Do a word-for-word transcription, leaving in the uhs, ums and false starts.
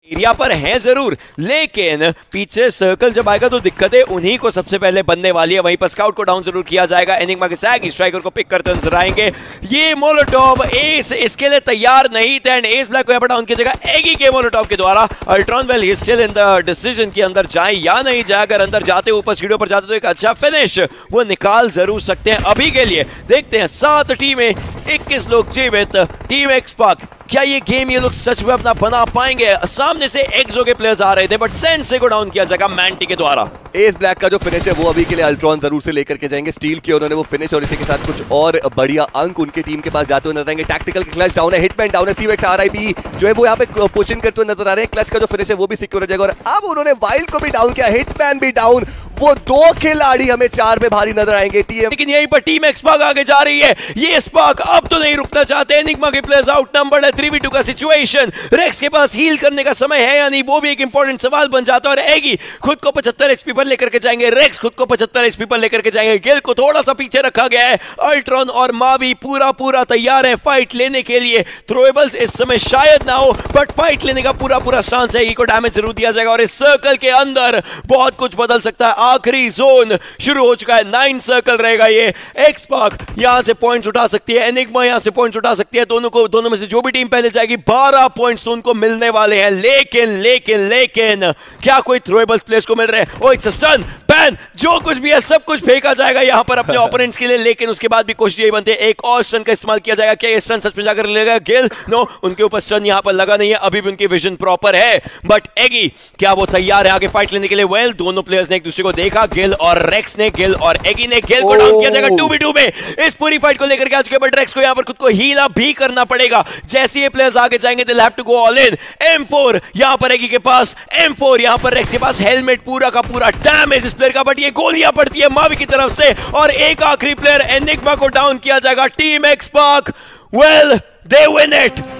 Area पर हैं जरूर, लेकिन पीछे सर्कल जब आएगा तो दिक्कतें उन्हीं को सबसे पहले बनने वाली है। वहीं पर स्काउट को डाउन जरूर किया जाएगा। एनिग्मा के सैग स्ट्राइकर को पिक करते नजर आएंगे। ये मोलोटॉव एस इसके लिए तैयार नहीं थे एंड एस ब्लैक को यहाँ पर डाउन किया जाएगा एगी के मोलोटॉव के द्वारा। Ultron well he still in the decision के अंदर जाए या नहीं जाए। अगर अंदर जाते ऊपर सीढ़ियों पर जाते तो एक अच्छा फिनिश वो निकाल जरूर सकते हैं। अभी के लिए देखते हैं सात टीमें इक्कीस लोग जीवित। टीम एक्सपाक क्या ये गेम ये लोग सच में अपना बना पाएंगे? सामने से एक्सो के प्लेयर्स आ रहे थे बट सेंसे को डाउन किया जाएगा मैंटी के द्वारा। एस ब्लैक का जो फिनिश है वो अभी के लिए अल्ट्रॉन जरूर से लेकर के जाएंगे। स्टील किया उन्होंने वो फिनिश और इसी के साथ कुछ और बढ़िया अंक उनके टीम के पास जाते हुए नजर आएंगे। टैक्टिकल क्लच डाउन है, हिटमैन डाउन है, सीवेक्स आरआईपी जो है वो यहाँ पे पोजिशन करते हुए नजर आ रहे हैं। क्लच का जो फिनिश है वो भी सिक्योर हो जाएगा और अब उन्होंने वाइल्ड को भी डाउन किया, हिटमैन भी डाउन। वो दो खिलाड़ी हमें चार पे भारी नजर आएंगे टीम, लेकिन यहीं पर टीम एक्सपाक आगे जा रही है। ये स्पार्क अब तो नहीं रुकना चाहते। एनिग्मा के प्लेयर्स आउट नंबर्ड है, थ्री वी टू का सिचुएशन। रेक्स के पास हील करने का समय है या नहीं वो भी एक इंपॉर्टेंट सवाल बन जाता है। और एगी खुद को पचहत्तर एचपी पर लेकर के जाएंगे, रेक्स खुद को पचहत्तर एचपी पर लेकर के जाएंगे। गिल को थोड़ा सा पीछे रखा गया है। अल्ट्रॉन और मावी पूरा पूरा तैयार है फाइट लेने के लिए। थ्रोएबल्स इस समय शायद ना हो बट फाइट लेने का पूरा पूरा चांस है। एगी को डैमेज जरूर दिया जाएगा और इस सर्कल के अंदर बहुत कुछ बदल सकता है। आखिरी जोन शुरू हो चुका है, नाइन सर्कल रहेगा। ये एक्सपाक यहां से पॉइंट्स उठा सकती है, एनिग्मा यहां से पॉइंट्स उठा सकती है। दोनों को दोनों में से जो भी टीम पहले जाएगी बारह पॉइंट्स उनको मिलने वाले हैं। लेकिन लेकिन लेकिन क्या कोई थ्रोएबल्स प्लेयर्स को मिल रहे हैं? Oh it's a stun ban, जो कुछ भी है सब कुछ फेंका जाएगा यहां पर अपने ओपोनेंट्स के लिए। लेकिन उसके बाद भी कोशिश यही बनती है एक और स्टन का इस्तेमाल किया जाएगा। क्या ये स्टन सच में जाकर लेगा गिल? नो, उनके ऊपर स्टन यहां पर लगा नहीं है, अभी भी उनकी विजन प्रॉपर है। बट एगी क्या वो तैयार है आगे फाइट लेने के लिए? वेल दोनों प्लेयर्स ने एक दूसरे को देखा, गिल और रेक्स ने, गिल और एगी ने। गिल को डाउन किया जाएगा टू वी टू में इस पूरी फाइट को लेकर के आ चुके। बट रेक्स को यहां पर खुद को हील अप भी करना पड़ेगा। जैसे ये प्लेयर्स आगे जाएंगे they have to go all in. M four यहां पर एगी के पास, एम फोर यहां पर रेक्स के पास। हेलमेट पूरा का पूरा डैमेज इस प्लेयर का, बट ये गोलियां पड़ती है मावी की तरफ से और एक आखिरी प्लेयर एनिग्मा को डाउन किया जाएगा। टीम एक्सपाक वेल दे विन इट।